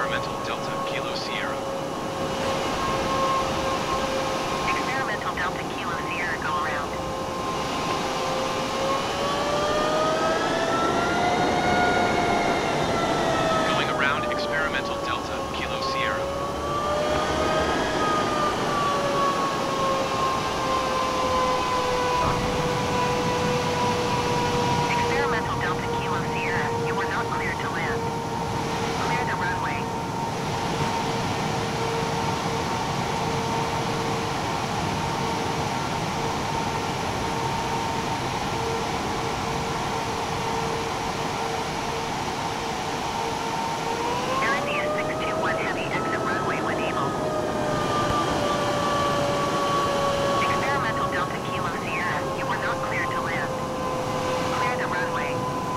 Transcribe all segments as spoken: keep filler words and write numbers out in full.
experimental Delta Kilo Sierra. Experimental Delta Kilo Sierra, go around. Going around experimental Delta Kilo Sierra. Experimental Delta Kilo Sierra, you were not cleared to land. Clear the runway. Air India six two one Heavy, exit runway when able. Experimental Delta Kilo Sierra, you were not cleared to land. Clear the runway.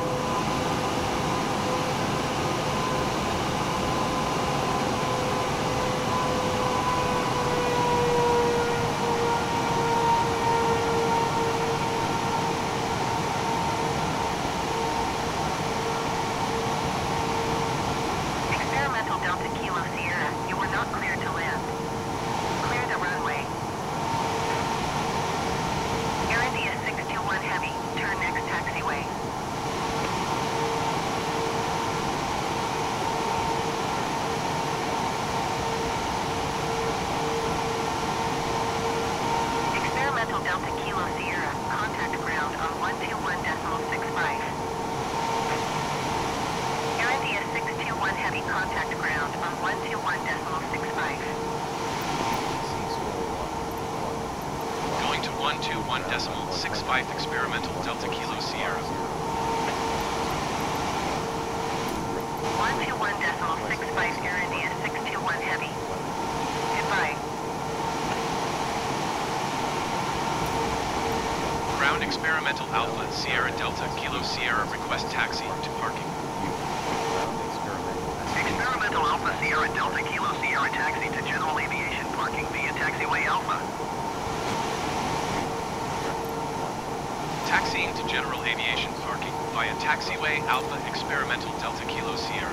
Experimental Delta Kilo Sierra, you were not cleared to land. Clear the runway. Air India six two one Heavy, turn next taxiway. Experimental Delta Kilo Sierra, contact ground on one two one point six five. Air India six two one Heavy, contact ground on one two one point six five. Going to one two one point six five experimental Delta Kilo Sierra. one two one point six five, Air India six two one Heavy. Goodbye. Ground experimental Alpha Sierra Delta Kilo Sierra, request taxi to parking. Experimental Alpha Sierra Delta Kilo Sierra, taxi to general aviation parking via taxiway Alpha. Taxiing to general aviation parking via taxiway Alpha experimental Delta Kilo Sierra.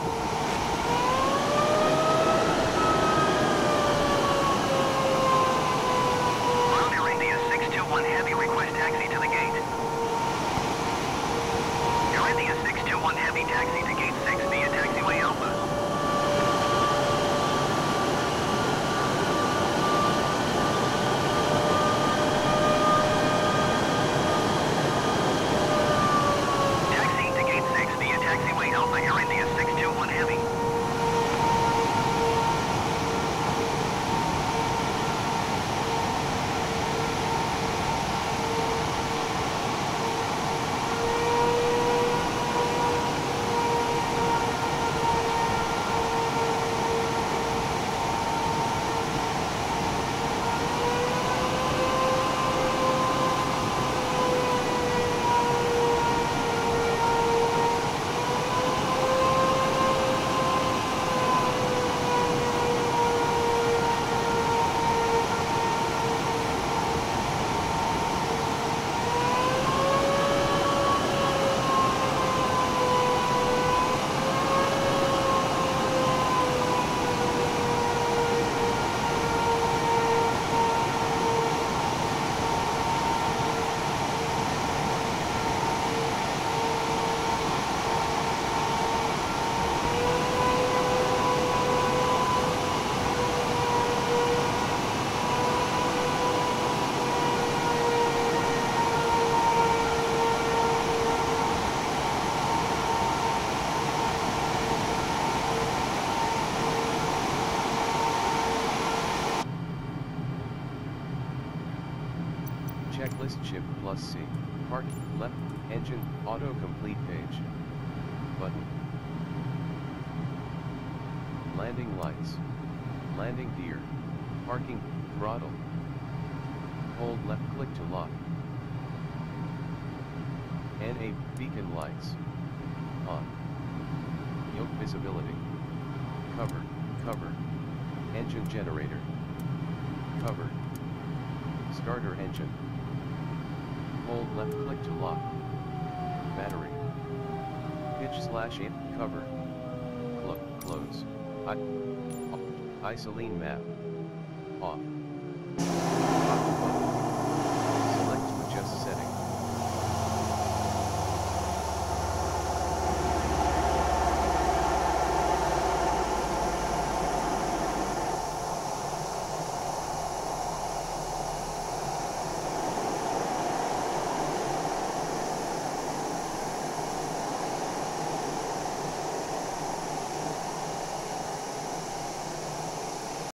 Ground Air India six two one Heavy, request taxi to the gate. Air India six two one Heavy, taxi to gate six via taxiway Alpha. Taxiing to gate six via taxiway Alpha, Air India six two one Heavy. Checklist shift plus C. Park, left, engine, autocomplete page. Button. Landing lights. Landing gear. Parking, throttle. Hold left click to lock. N A, beacon lights. On. Yoke visibility. Cover, cover. Engine generator. Covered. Starter engine. Hold left click to lock. Battery. Pitch slash in, cover. Clo close. I, Isoline map. Off.